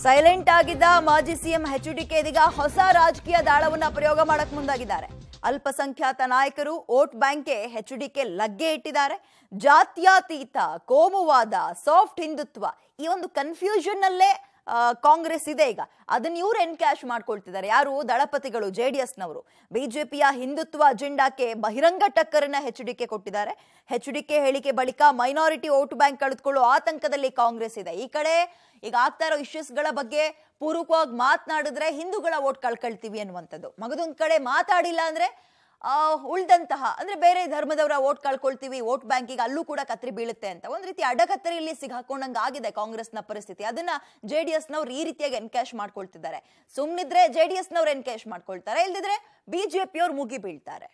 Silent ಆಗಿದ್ದ ಮಾಜಿ CM HDK ಇದೀಗ ಹೊಸ ರಾಜಕೀಯ ದಾಳವನ್ನ ಪ್ರಯೋಗ ಮಾಡಕ್ ಮುಂದಾಗಿದ್ದಾರೆ. ಅಲ್ಪಸಂಖ್ಯಾತ ನಾಯಕರು ವೋಟ್ ಬ್ಯಾಂಕ್ಗೆ ಎಚ್ಡಿಕೆ ಲಗ್ಗೆ ಇಟ್ಟಿದ್ದಾರೆ. ಜಾತ್ಯತೀತ, ಕೋಮುವಾದ, ಸಾಫ್ಟ್ ಹಿಂದುತ್ವ ಈ ಒಂದು ಕನ್ಫ್ಯೂಷನ್ ಅಲ್ಲೇ ಕಾಂಗ್ರೆಸ್ ಇದೆ. ಈಗ ಅದನ್ನ ಇವರು ಎನ್ಕ್ಯಾಶ್ ಮಾಡ್ಕೊಳ್ತಿದ್ದಾರೆ. ಯಾರು? ದಳಪತಿಗಳು, ಜೆಡಿಎಸ್ನವರು. ಬಿಜೆಪಿಯ ಹಿಂದುತ್ವ ಅಜೆಂಡಾಕ್ಕೆ ಬಹಿರಂಗ ಟಕ್ಕರನ್ನ ಎಚ್ಡಿಕೆ ಕೊಟ್ಟಿದ್ದಾರೆ. ಎಚ್ಡಿಕೆ ಹೇಳಿಕೆ ಬಳಿಕ ಮೈನಾರಿಟಿ ವೋಟ್ ಬ್ಯಾಂಕ್ ಕಳೆದುಕೊಳ್ಳೋ ಆತಂಕದಲ್ಲಿ ಕಾಂಗ್ರೆಸ್ ಇದೆ. ಈ ಕಡೆ ಈಗ ಆಗ್ತಾ ಇರೋ ಇಶ್ಯೂಸ್ಗಳ ಬಗ್ಗೆ ಪೂರ್ವಕವಾಗಿ ಮಾತನಾಡಿದ್ರೆ ಹಿಂದೂಗಳ ವೋಟ್ ಕಳ್ಕೊಳ್ತೀವಿ ಅನ್ನುವಂಥದ್ದು. ಮಗದೊಂದ್ ಕಡೆ ಮಾತಾಡಿಲ್ಲ ಅಂದ್ರೆ ಉಳಿದಂತಹ ಅಂದ್ರೆ ಬೇರೆ ಧರ್ಮದವರ ವೋಟ್ ಕಳ್ಕೊಳ್ತೀವಿ, ವೋಟ್ ಬ್ಯಾಂಕಿಗೆ ಅಲ್ಲೂ ಕೂಡ ಕತ್ರಿ ಬೀಳುತ್ತೆ ಅಂತ ಒಂದ್ ರೀತಿ ಅಡಕತ್ತರಿಯಲ್ಲಿ ಸಿಗಾಕೊಂಡಂಗ ಆಗಿದೆ ಕಾಂಗ್ರೆಸ್ನ ಪರಿಸ್ಥಿತಿ. ಅದನ್ನ ಜೆಡಿಎಸ್ನವ್ರು ಈ ರೀತಿಯಾಗಿ ಎನ್ಕ್ಯಾಶ್ ಮಾಡ್ಕೊಳ್ತಿದ್ದಾರೆ. ಸುಮ್ನಿದ್ರೆ ಜೆಡಿಎಸ್ನವ್ರು ಎನ್ಕ್ಯಾಶ್ ಮಾಡ್ಕೊಳ್ತಾರೆ, ಇಲ್ದಿದ್ರೆ ಬಿಜೆಪಿಯವ್ರು ಮುಗಿ ಬೀಳ್ತಾರೆ.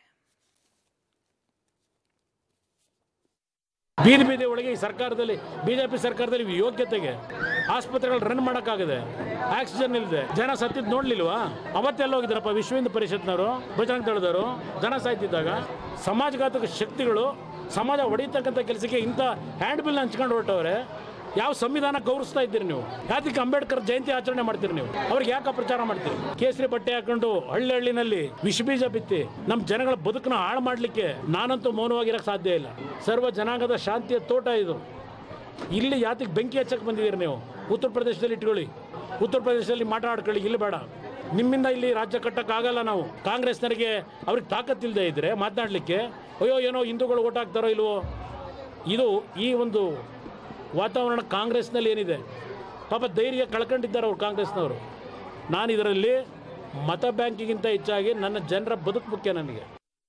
ಬೀದಿ ಬೀದಿ ಒಳಗೆ ಈ ಸರ್ಕಾರದಲ್ಲಿ, ಬಿಜೆಪಿ ಸರ್ಕಾರದಲ್ಲಿ ಯೋಗ್ಯತೆಗೆ ಆಸ್ಪತ್ರೆಗಳು ರನ್ ಮಾಡೋಕ್ಕಾಗದೆ, ಆಕ್ಸಿಜನ್ ಇಲ್ಲದೆ ಜನ ಸತ್ತಿದ್ದು ನೋಡ್ಲಿಲ್ವಾ? ಅವತ್ತೆಲ್ಲ ಹೋಗಿದ್ದಾರಪ್ಪ ವಿಶ್ವ ಹಿಂದೂ ಪರಿಷತ್ನವರು, ಬಜರಂಗ ದಳದವರು. ಜನ ಸಾಯ್ತಿದ್ದಾಗ ಸಮಾಜಘಾತಕ ಶಕ್ತಿಗಳು ಸಮಾಜ ಹೊಡಿತಕ್ಕಂಥ ಕೆಲಸಕ್ಕೆ ಇಂಥ ಹ್ಯಾಂಡ್ ಬಿಲ್ ಹಂಚ್ಕೊಂಡು ಹೊರಟವ್ರೆ. ಯಾವ ಸಂವಿಧಾನ ಗೌರವಿಸ್ತಾ ಇದ್ದೀರಿ ನೀವು? ಯಾತಕ್ಕೆ ಅಂಬೇಡ್ಕರ್ ಜಯಂತಿ ಆಚರಣೆ ಮಾಡ್ತೀರಿ ನೀವು? ಅವ್ರಿಗೆ ಯಾಕೆ ಪ್ರಚಾರ ಮಾಡ್ತೀರಿ? ಕೇಸರಿ ಬಟ್ಟೆ ಹಾಕೊಂಡು ಹಳ್ಳಿ ಹಳ್ಳಿನಲ್ಲಿ ವಿಷ ಬೀಜ ಬಿತ್ತಿ ನಮ್ಮ ಜನಗಳ ಬದುಕನ್ನ ಹಾಳು ಮಾಡಲಿಕ್ಕೆ ನಾನಂತೂ ಮೌನವಾಗಿರಕ್ಕೆ ಸಾಧ್ಯ ಇಲ್ಲ. ಸರ್ವ ಜನಾಂಗದ ಶಾಂತಿಯ ತೋಟ ಇದು. ಇಲ್ಲಿ ಯಾತಕ್ಕೆ ಬೆಂಕಿ ಹಚ್ಚಕ್ಕೆ ಬಂದಿದ್ದೀರಿ ನೀವು? ಉತ್ತರ ಪ್ರದೇಶದಲ್ಲಿ ಇಟ್ಕೊಳ್ಳಿ, ಉತ್ತರ ಪ್ರದೇಶದಲ್ಲಿ ಮಾತಾಡ್ಕೊಳ್ಳಿ, ಇಲ್ಲಿ ಬೇಡ. ನಿಮ್ಮಿಂದ ಇಲ್ಲಿ ರಾಜ್ಯ ಕಟ್ಟಕ್ಕಾಗಲ್ಲ. ನಾವು ಕಾಂಗ್ರೆಸ್ನವರಿಗೆ ಅವ್ರಿಗೆ ತಾಕತ್ತಿಲ್ಲದೆ ಇದ್ರೆ ಮಾತನಾಡಲಿಕ್ಕೆ, ಅಯ್ಯೋ ಏನೋ ಹಿಂದೂಗಳು ಓಟ್ ಹಾಕ್ತಾರೋ ಇಲ್ವೋ, ಇದು ಈ ಒಂದು ವಾತಾವರಣ ಕಾಂಗ್ರೆಸ್ನಲ್ಲಿ ಏನಿದೆ. ಪಾಪ ಧೈರ್ಯ ಕಳ್ಕೊಂಡಿದ್ದಾರೆ ಅವರು ಕಾಂಗ್ರೆಸ್ನವರು. ನಾನು ಇದರಲ್ಲಿ ಮತ ಬ್ಯಾಂಕಿಗಿಂತ ಹೆಚ್ಚಾಗಿ ನನ್ನ ಜನರ ಬದುಕು ಮುಖ್ಯ ನನಗೆ.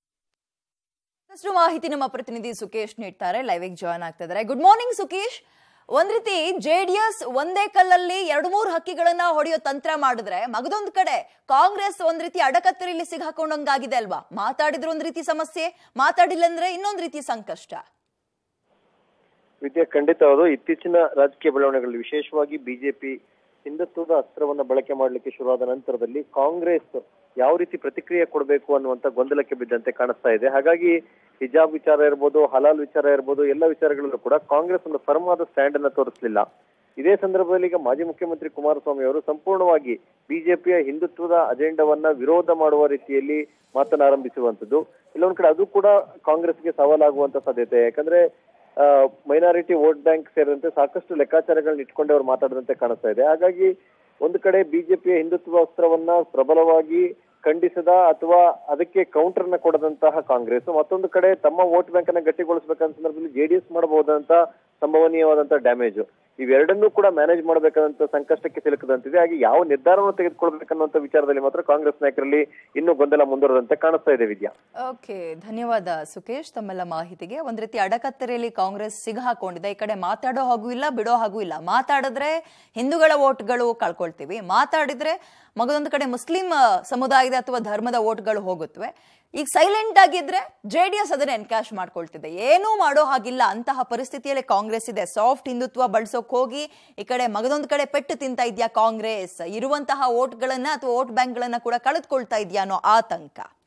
ಅಷ್ಟು ಮಾಹಿತಿ ನಮ್ಮ ಪ್ರತಿನಿಧಿ ಸುಕೇಶ್ ನೀಡ್ತಾರೆ, ಲೈವ್ ಜಾಯ್ನ್ ಆಗ್ತಾ ಇದ್ದಾರೆ. Good morning Sukesh. ಒಂದ್ ರೀತಿ ಜೆಡಿಎಸ್ ಒಂದೇ ಕಲ್ಲಲ್ಲಿ 2-3 ಹಕ್ಕಿಗಳನ್ನ ಹೊಡೆಯೋ ತಂತ್ರ ಮಾಡಿದ್ರೆ, ಮಗದೊಂದ್ ಕಡೆ ಕಾಂಗ್ರೆಸ್ ಒಂದ್ ರೀತಿ ಅಡಕತ್ತರಿಯಲ್ಲಿ ಸಿಗಾಕೊಂಡಂಗಾಗಿದೆ ಅಲ್ವಾ? ಮಾತಾಡಿದ್ರೆ ಒಂದ್ ರೀತಿ ಸಮಸ್ಯೆ, ಮಾತಾಡಿಲ್ಲ ಅಂದ್ರೆ ಇನ್ನೊಂದ್ ರೀತಿ ಸಂಕಷ್ಟ. ವಿದ್ಯಾ, ಖಂಡಿತವಾದ ಇತ್ತೀಚಿನ ರಾಜಕೀಯ ಬೆಳವಣಿಗೆಗಳಲ್ಲಿ ವಿಶೇಷವಾಗಿ ಬಿಜೆಪಿ ಹಿಂದುತ್ವದ ಅಸ್ತ್ರವನ್ನ ಬಳಕೆ ಮಾಡಲಿಕ್ಕೆ ಶುರುವಾದ ನಂತರದಲ್ಲಿ ಕಾಂಗ್ರೆಸ್ ಯಾವ ರೀತಿ ಪ್ರತಿಕ್ರಿಯೆ ಕೊಡಬೇಕು ಅನ್ನುವಂತ ಗೊಂದಲಕ್ಕೆ ಬಿದ್ದಂತೆ ಕಾಣಿಸ್ತಾ ಇದೆ. ಹಾಗಾಗಿ ಹಿಜಾಬ್ ವಿಚಾರ ಇರ್ಬೋದು, ಹಲಾಲ್ ವಿಚಾರ ಇರ್ಬೋದು, ಎಲ್ಲ ವಿಚಾರಗಳಲ್ಲೂ ಕೂಡ ಕಾಂಗ್ರೆಸ್ ಒಂದು ಫರ್ಮ್ ಆದ ಸ್ಟ್ಯಾಂಡ್ ಅನ್ನ ತೋರಿಸಲಿಲ್ಲ. ಇದೇ ಸಂದರ್ಭದಲ್ಲಿ ಈಗ ಮಾಜಿ ಮುಖ್ಯಮಂತ್ರಿ ಕುಮಾರಸ್ವಾಮಿ ಅವರು ಸಂಪೂರ್ಣವಾಗಿ ಬಿಜೆಪಿಯ ಹಿಂದುತ್ವದ ಅಜೆಂಡವನ್ನ ವಿರೋಧ ಮಾಡುವ ರೀತಿಯಲ್ಲಿ ಮಾತನಾರಂಭಿಸುವಂತದ್ದು ಇಲ್ಲೊಂದ್ ಕಡೆ ಅದು ಕೂಡ ಕಾಂಗ್ರೆಸ್ಗೆ ಸವಾಲಾಗುವಂತ ಸಾಧ್ಯತೆ. ಯಾಕಂದ್ರೆ ಮೈನಾರಿಟಿ ವೋಟ್ ಬ್ಯಾಂಕ್ ಸೇರಿದಂತೆ ಸಾಕಷ್ಟು ಲೆಕ್ಕಾಚಾರಗಳನ್ನ ಇಟ್ಕೊಂಡೆ ಅವರು ಮಾತಾಡದಂತೆ ಕಾಣಿಸ್ತಾ ಇದೆ. ಹಾಗಾಗಿ ಒಂದು ಕಡೆ ಬಿಜೆಪಿಯ ಹಿಂದುತ್ವ ಅಸ್ತ್ರವನ್ನ ಪ್ರಬಲವಾಗಿ ಖಂಡಿಸದ ಅಥವಾ ಅದಕ್ಕೆ ಕೌಂಟರ್ ನ ಕೊಡದಂತಹ ಕಾಂಗ್ರೆಸ್, ಮತ್ತೊಂದು ಕಡೆ ತಮ್ಮ ವೋಟ್ ಬ್ಯಾಂಕ್ ಅನ್ನ ಗಟ್ಟಿಗೊಳಿಸಬೇಕಂತ ಸಂದರ್ಭದಲ್ಲಿ ಜೆಡಿಎಸ್ ಮಾಡಬಹುದಂತ ಸಂಭವನೀಯವಾದಂತಹ ಡ್ಯಾಮೇಜ್, ಇವೆರಡನ್ನೂ ಕೂಡ ಮ್ಯಾನೇಜ್ ಮಾಡಬೇಕಂತ ಸಂಕಷ್ಟಕ್ಕೆ ಸಿಲುಕದಂತಿದೆ. ಹಾಗೆ ಯಾವ ನಿರ್ಧಾರವನ್ನು ತೆಗೆದುಕೊಳ್ಬೇಕನ್ನುವಂತ ವಿಚಾರದಲ್ಲಿ ಮಾತ್ರ ಕಾಂಗ್ರೆಸ್ ನಾಯಕರಲ್ಲಿ ಇನ್ನೂ ಗೊಂದಲ ಮುಂದುವರೆದಂತೆ ಕಾಣಿಸ್ತಾ ಇದೆ. ವಿದ್ಯಾ, ಓಕೆ, ಧನ್ಯವಾದ ಸುಕೇಶ್ ತಮ್ಮೆಲ್ಲ ಮಾಹಿತಿಗೆ. ಒಂದ್ ರೀತಿ ಅಡಕತ್ತರೆಯಲ್ಲಿ ಕಾಂಗ್ರೆಸ್ ಸಿಗಹಾಕೊಂಡಿದೆ. ಈ ಕಡೆ ಮಾತಾಡೋ ಹಾಗೂ ಇಲ್ಲ, ಬಿಡೋ ಹಾಗೂ ಇಲ್ಲ. ಮಾತಾಡಿದ್ರೆ ಹಿಂದೂಗಳ ವೋಟ್ಗಳು ಕಳ್ಕೊಳ್ತೀವಿ, ಮಾತಾಡಿದ್ರೆ ಮಗದೊಂದು ಕಡೆ ಮುಸ್ಲಿಂ ಸಮುದಾಯದ ಅಥವಾ ಧರ್ಮದ ವೋಟ್ಗಳು ಹೋಗುತ್ತವೆ. ಈಗ ಸೈಲೆಂಟ್ ಆಗಿದ್ರೆ ಜೆಡಿಎಸ್ ಅದನ್ನ ಎನ್ಕ್ಯಾಶ್ ಮಾಡ್ಕೊಳ್ತಿದೆ. ಏನೂ ಮಾಡೋ ಹಾಗಿಲ್ಲ ಅಂತಹ ಪರಿಸ್ಥಿತಿಯಲ್ಲಿ ಕಾಂಗ್ರೆಸ್ ಇದೆ. ಸಾಫ್ಟ್ ಹಿಂದುತ್ವ ಬಳಸೋಕ್ ಹೋಗಿ ಈ ಕಡೆ ಮಗದೊಂದು ಕಡೆ ಪೆಟ್ಟು ತಿಂತ ಇದೆಯಾ ಕಾಂಗ್ರೆಸ್? ಇರುವಂತಹ ವೋಟ್ಗಳನ್ನ ಅಥವಾ ವೋಟ್ ಬ್ಯಾಂಕ್ಗಳನ್ನ ಕೂಡ ಕಳೆದುಕೊಳ್ತಾ ಇದೆಯಾ ಅನ್ನೋ ಆತಂಕ.